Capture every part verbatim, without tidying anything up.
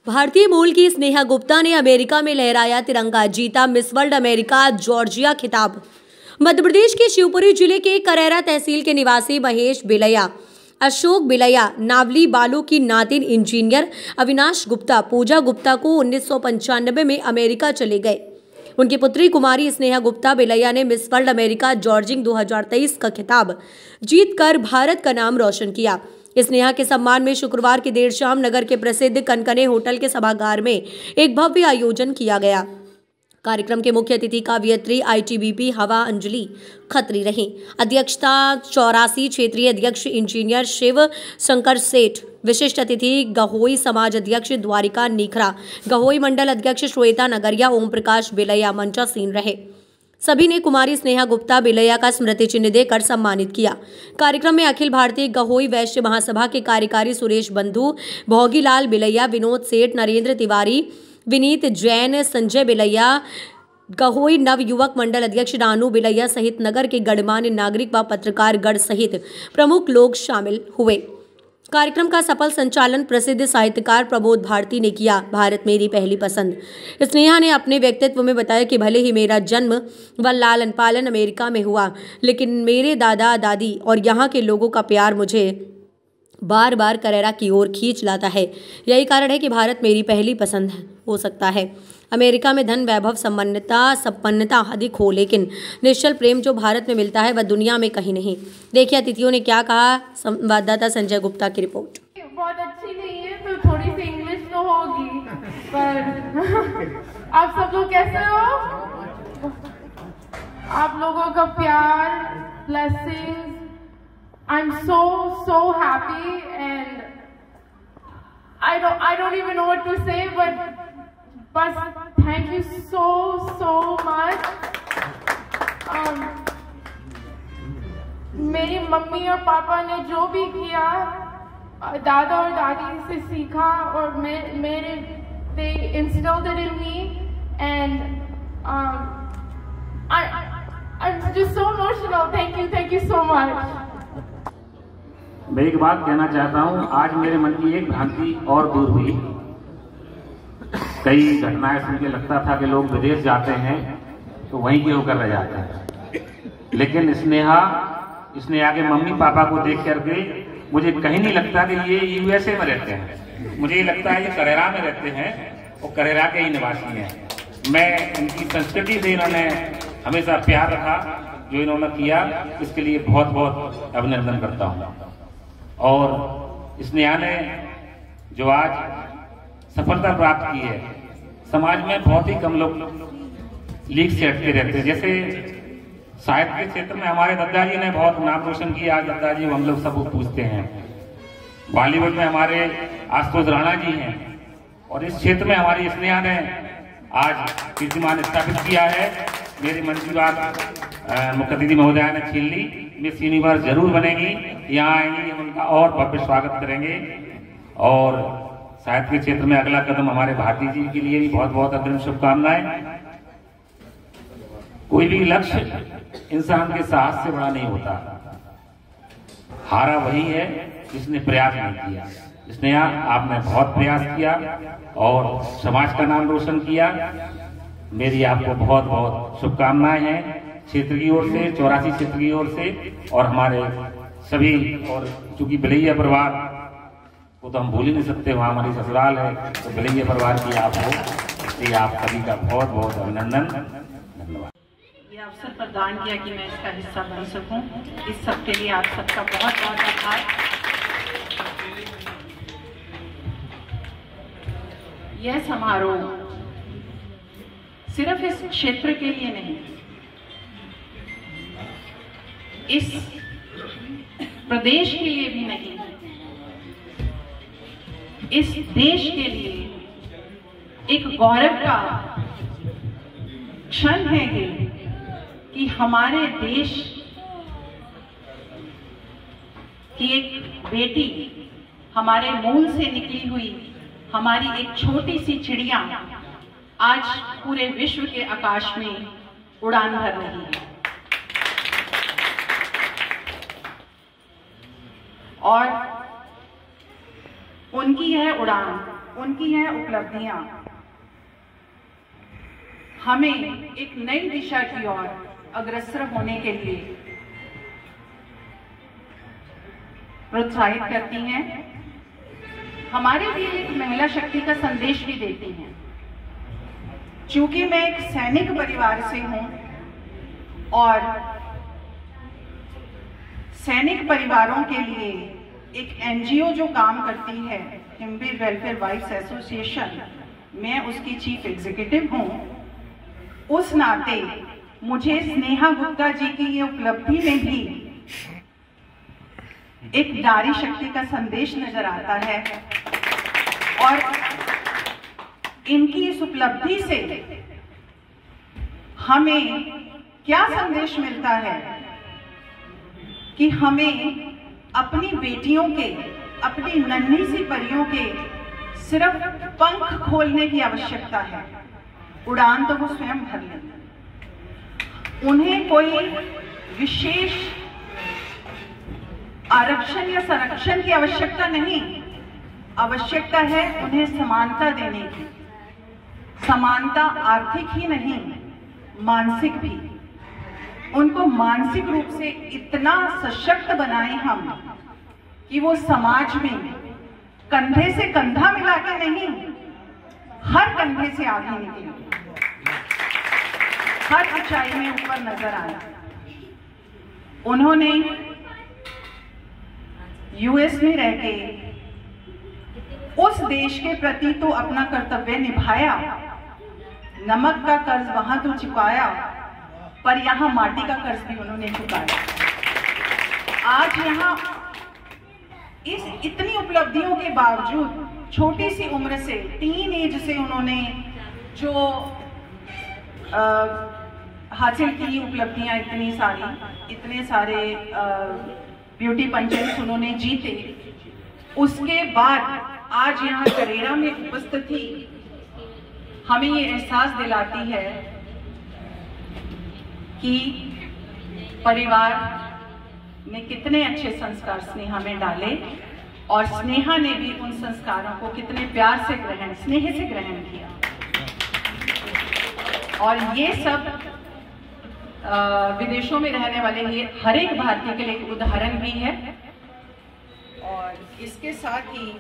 भारतीय मूल की स्नेहा गुप्ता ने अमेरिका में लहराया तिरंगा, जीता मिस वर्ल्ड अमेरिका जॉर्जिया खिताब। मध्य प्रदेश के शिवपुरी जिले के करेरा तहसील के निवासी महेश बिलैया, अशोक बिलैया, नावली बालू की नातिन इंजीनियर अविनाश गुप्ता पूजा गुप्ता को उन्नीस सौ पंचानबे में अमेरिका चले गए। उनकी पुत्री कुमारी स्नेहा गुप्ता बिलैया ने मिस वर्ल्ड अमेरिका जॉर्जिंग दो हज़ार तेईस का खिताब जीतकर भारत का नाम रोशन किया। स्नेहा के सम्मान में शुक्रवार की देर शाम नगर के प्रसिद्ध कनकने होटल के सभागार में एक भव्य आयोजन किया गया। कार्यक्रम के मुख्य अतिथि काव्यत्री आईटीबीपी हवा अंजलि खत्री रही। अध्यक्षता चौरासी क्षेत्रीय अध्यक्ष इंजीनियर शिव शंकर सेठ, विशिष्ट अतिथि गहोई समाज अध्यक्ष द्वारिका निखरा, गहोई मंडल अध्यक्ष श्वेता नगरिया, ओम प्रकाश बिलैया मंचासीन रहे। सभी ने कुमारी स्नेहा गुप्ता बिलैया का स्मृति चिन्ह देकर सम्मानित किया। कार्यक्रम में अखिल भारतीय गहोई वैश्य महासभा के कार्यकारी सुरेश बंधु, भोगीलाल बिलैया, विनोद सेठ, नरेंद्र तिवारी, विनीत जैन, संजय बिलैया, गहोई नव युवक मंडल अध्यक्ष रानू बिलैया सहित नगर के गणमान्य नागरिक व पत्रकार गण सहित प्रमुख लोग शामिल हुए। कार्यक्रम का सफल संचालन प्रसिद्ध साहित्यकार प्रमोद भारती ने किया। भारत मेरी पहली पसंद। स्नेहा ने अपने व्यक्तित्व में बताया कि भले ही मेरा जन्म व लालन पालन अमेरिका में हुआ, लेकिन मेरे दादा दादी और यहाँ के लोगों का प्यार मुझे बार बार करेरा की ओर खींच लाता है। यही कारण है कि भारत मेरी पहली पसंद हो सकता है। अमेरिका में धन, वैभव, सम्मानता संपन्नता अधिक हो, लेकिन निश्चल प्रेम जो भारत में मिलता है वह दुनिया में कहीं नहीं। देखिए अतिथियों ने क्या कहा। संवाददाता संजय गुप्ता की रिपोर्ट। बहुत अच्छी नहीं है तो थोड़ी सी इंग्लिश तो होगी, पर आप सब लोग कैसे हो? आप लोगों का प्यार, blessings, I'm so so happy, and I don't I don't even know what to say, but but thank you so so much. um, मेरी मम्मी और पापा ने जो भी किया, दादा और दादी से सीखा, और मे, मेरे they instilled it in me, and um, I I'm just so emotional. Thank you thank you so much. मैं एक बात कहना चाहता हूं, आज मेरे मन की एक भ्रांति और दूर हुई। कई घटनाएं सुन के लगता था कि लोग विदेश जाते हैं तो वहीं के होकर रह जाते हैं, लेकिन स्नेहा स्नेहा के मम्मी पापा को देख करके मुझे कहीं नहीं लगता कि ये यूएसए में रहते हैं। मुझे ये लगता है ये करेरा में रहते हैं और करेरा के ही निवासी हैं। मैं इनकी संस्कृति से इन्होंने हमेशा प्यार रखा, जो इन्होंने किया इसके लिए बहुत बहुत अभिनंदन करता हूँ। और स्नेहा ने जो आज सफलता प्राप्त की है, समाज में बहुत ही कम लोग लीक से हटके रहते हैं। जैसे साहित्य के क्षेत्र में हमारे दादाजी ने बहुत नाम रोशन किया, आज दादाजी हम लोग सब पूछते हैं। बॉलीवुड में हमारे आशुतोष राणा जी हैं, और इस क्षेत्र में हमारी स्नेहा ने आज कीर्तिमान स्थापित किया है। मेरी मन की बात मुख्य अतिथि महोदया ने छीन ली। मिस यूनिवर्स जरूर बनेगी, यहाँ आएंगी, हम उनका और भव्य स्वागत करेंगे। और साहित्य के क्षेत्र में अगला कदम हमारे भारती जी के लिए भी बहुत बहुत अग्रिम शुभकामनाएं। कोई भी लक्ष्य इंसान के साहस से बड़ा नहीं होता। हारा वही है जिसने प्रयास नहीं किया। स्नेहा, आपने बहुत प्रयास किया और समाज का नाम रोशन किया। मेरी आपको बहुत बहुत शुभकामनाएं हैं क्षेत्र की ओर से, चौरासी क्षेत्र की ओर से, और हमारे सभी। और चूंकि बिलैया परिवार को तो हम भूल ही नहीं सकते, वहाँ हमारी ससुराल है, तो बिलैया परिवार की आपको, इसलिए आप सभी का बहुत बहुत अभिनंदन, धन्यवाद। ये अवसर प्रदान किया कि मैं इसका हिस्सा बन सकूं, इस सब के लिए आप सबका बहुत बहुत आभार। यह समारोह सिर्फ इस क्षेत्र के लिए नहीं, इस प्रदेश के लिए भी नहीं, इस देश के लिए एक गौरव का क्षण है ये कि हमारे देश की एक बेटी, हमारे मूल से निकली हुई हमारी एक छोटी सी चिड़िया आज पूरे विश्व के आकाश में उड़ान भर रही है। और उनकी यह उड़ान उनकी यह उपलब्धियां हमें एक नई दिशा की ओर अग्रसर होने के लिए प्रोत्साहित करती हैं, हमारे लिए एक महिला शक्ति का संदेश भी देती हैं। चूंकि मैं एक सैनिक परिवार से हूं और सैनिक परिवारों के लिए एक एनजीओ जो काम करती है, हिमवीर वेलफेयर वाइफ्स एसोसिएशन, मैं उसकी चीफ एग्जीक्यूटिव हूं, उस नाते मुझे स्नेहा गुप्ता जी की ये उपलब्धि में भी एक नारी शक्ति का संदेश नजर आता है। और इनकी इस उपलब्धि से हमें क्या संदेश मिलता है कि हमें अपनी बेटियों के, अपनी नन्ही सी परियों के सिर्फ पंख खोलने की आवश्यकता है, उड़ान तो वो स्वयं भर लें। उन्हें कोई विशेष आरक्षण या संरक्षण की आवश्यकता नहीं, आवश्यकता है उन्हें समानता देने की। समानता आर्थिक ही नहीं, मानसिक भी। उनको मानसिक रूप से इतना सशक्त बनाएं हम कि वो समाज में कंधे से कंधा मिला के नहीं, हर कंधे से आगे निकले, हर ऊंचाई में ऊपर नजर आए। उन्होंने यूएस में रह के उस देश के प्रति तो अपना कर्तव्य निभाया, नमक का कर्ज वहां तो चुकाया, पर यहां माटी का कर्ज भी उन्होंने चुकाया। आज यहां इस इतनी उपलब्धियों के बावजूद छोटी सी उम्र से, टीन एज से उन्होंने जो आ, हासिल की उपलब्धियां, इतनी सारी, इतने सारे आ, ब्यूटी पंचेट्स उन्होंने जीते, उसके बाद आज यहाँ करेरा में उपस्थिति हमें ये एहसास दिलाती है कि परिवार ने कितने अच्छे संस्कार स्नेहा में डाले और स्नेहा ने भी उन संस्कारों को कितने प्यार से ग्रहण, स्नेह से ग्रहण किया। और ये सब आ, विदेशों में रहने वाले ये हर एक भारतीय के लिए एक उदाहरण भी है। और इसके साथ ही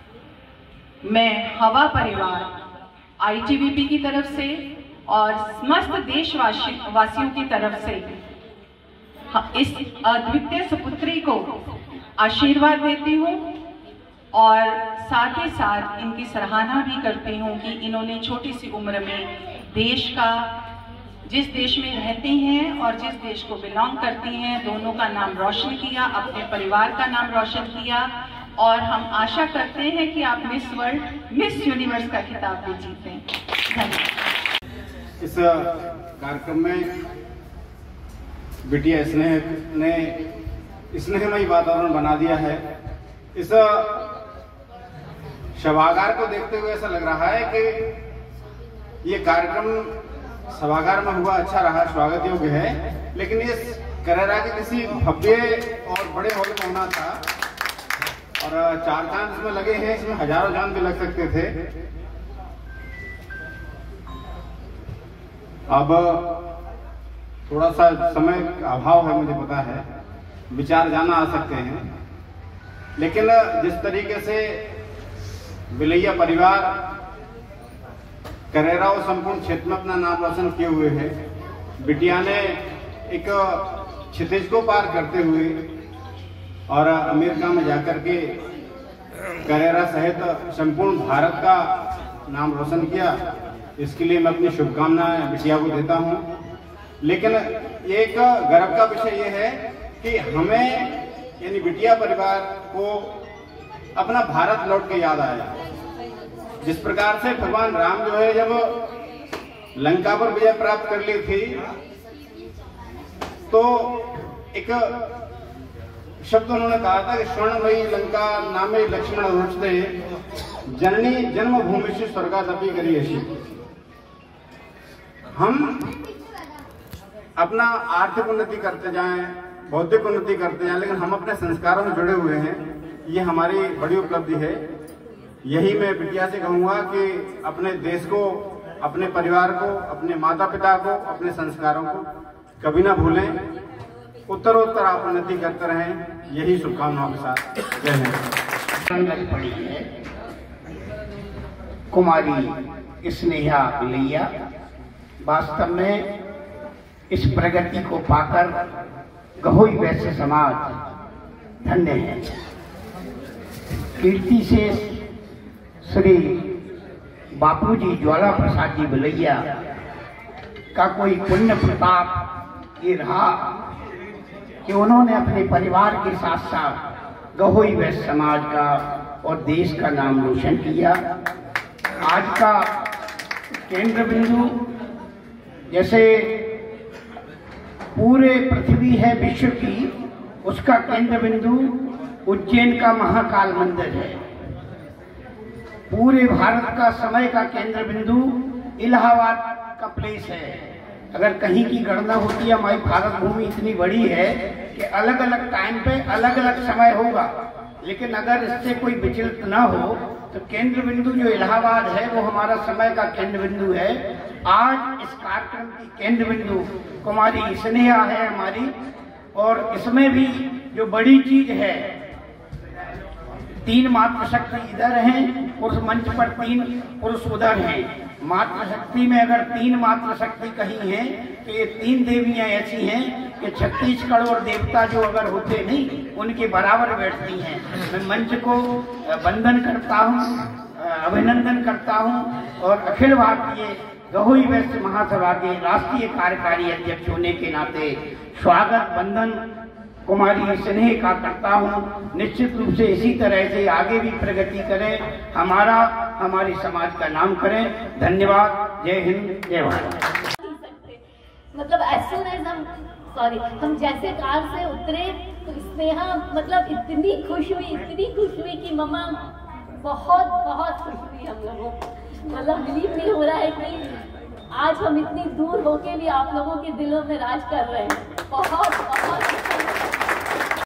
मैं हवा परिवार आईटीबीपी की तरफ से और समस्त देशवासी वासियों की तरफ से इस अद्वितीय सुपुत्री को आशीर्वाद देती हूँ और साथ ही साथ इनकी सराहना भी करती हूँ कि इन्होंने छोटी सी उम्र में देश का, जिस देश में रहती हैं और जिस देश को बिलोंग करती हैं, दोनों का नाम रोशन किया, अपने परिवार का नाम रोशन किया। और हम आशा करते हैं कि आप मिस वर्ल्ड, मिस यूनिवर्स का खिताब भी जीतें। धन्यवाद। इस कार्यक्रम में बिटिया स्नेह ने स्नेहमयी वातावरण बना दिया है। इस सभागार को देखते हुए ऐसा लग रहा है कि ये कार्यक्रम सभागार में हुआ अच्छा रहा, स्वागत योग्य है, लेकिन ये करेरा के किसी भव्य और बड़े हॉल में होना था और चार चांद इसमें लगे हैं, इसमें हजारों चांद भी लग सकते थे। अब थोड़ा सा समय का अभाव है, मुझे पता है, विचार जाना आ सकते हैं, लेकिन जिस तरीके से बिलैया परिवार करेरा और संपूर्ण क्षेत्र में अपना नाम रोशन किए हुए है, बिटिया ने एक क्षितिज को पार करते हुए और अमेरिका में जाकर के करेरा सहित संपूर्ण भारत का नाम रोशन किया। इसके लिए मैं अपनी शुभकामनाएं बिटिया को देता हूं। लेकिन एक गर्व का विषय यह है कि हमें यानी बिटिया परिवार को अपना भारत लौट के याद आया। जिस प्रकार से भगवान राम जो है जब लंका पर विजय प्राप्त कर ली थी, तो एक शब्द उन्होंने कहा था कि स्वर्णमयी लंका नामे लक्ष्मण रुचते जननी जन्मभूमि से स्वर्गादपि करियसी। हम अपना आर्थिक उन्नति करते जाएं, बौद्धिक उन्नति करते जाएं, लेकिन हम अपने संस्कारों में जुड़े हुए हैं, ये हमारी बड़ी उपलब्धि है। यही मैं बिटिया से कहूँगा कि अपने देश को, अपने परिवार को, अपने माता पिता को, अपने संस्कारों को कभी ना भूलें। उत्तरोत्तर आप उन्नति करते रहें, यही शुभकामनाओं के साथ जय हिंद। पड़ी है कुमारी स्नेहा लैया, वास्तव में इस प्रगति को पाकर गहोई वैश्य समाज धन्य है। कीर्ति से श्री बापूजी ज्वाला प्रसाद जी बलैया का कोई पुण्य प्रताप ये रहा कि उन्होंने अपने परिवार के साथ साथ गहोई वैश्य समाज का और देश का नाम रोशन किया। आज का केंद्र बिंदु जैसे पूरे पृथ्वी है विश्व की, उसका केंद्र बिंदु उज्जैन का महाकाल मंदिर है। पूरे भारत का समय का केंद्र बिंदु इलाहाबाद का प्लेस है। अगर कहीं की गणना होती है, हमारी भारत भूमि इतनी बड़ी है कि अलग अलग टाइम पे अलग अलग समय होगा, लेकिन अगर इससे कोई विचलित ना हो तो केंद्र बिंदु जो इलाहाबाद है वो हमारा समय का केंद्र बिंदु है। आज इस कार्यक्रम की केंद्र बिंदु कुमारी स्नेहा है हमारी, और इसमें भी जो बड़ी चीज है, तीन मातृशक्ति इधर हैं और उस मंच पर तीन पुरुष उधर हैं। मातृशक्ति में अगर तीन मातृशक्ति कहीं है तो ये तीन देवियां ऐसी हैं कि छत्तीस करोड़ देवता जो अगर होते नहीं उनके बराबर बैठती हैं। मैं मंच को वंदन करता हूँ, अभिनंदन करता हूँ और अखिल भारतीय गहोई वैश्य महासभा के राष्ट्रीय कार्यकारी अध्यक्ष होने के नाते स्वागत वंदन कुमारी स्नेह का करता हूँ। निश्चित रूप से इसी तरह से आगे भी प्रगति करें, हमारा हमारे समाज का नाम करें। धन्यवाद। जय हिंद, जय भारत। मतलब एज सून एज हम सॉरी हम जैसे कार से उतरे तो स्नेहा मतलब इतनी खुश हुई, इतनी खुश हुई कि मम्मा बहुत बहुत खुश हुई हम लोगों। मतलब बिलीव नहीं हो रहा है कि आज हम इतनी दूर होके भी आप लोगों के दिलों में राज कर रहे हैं। बहुत बहुत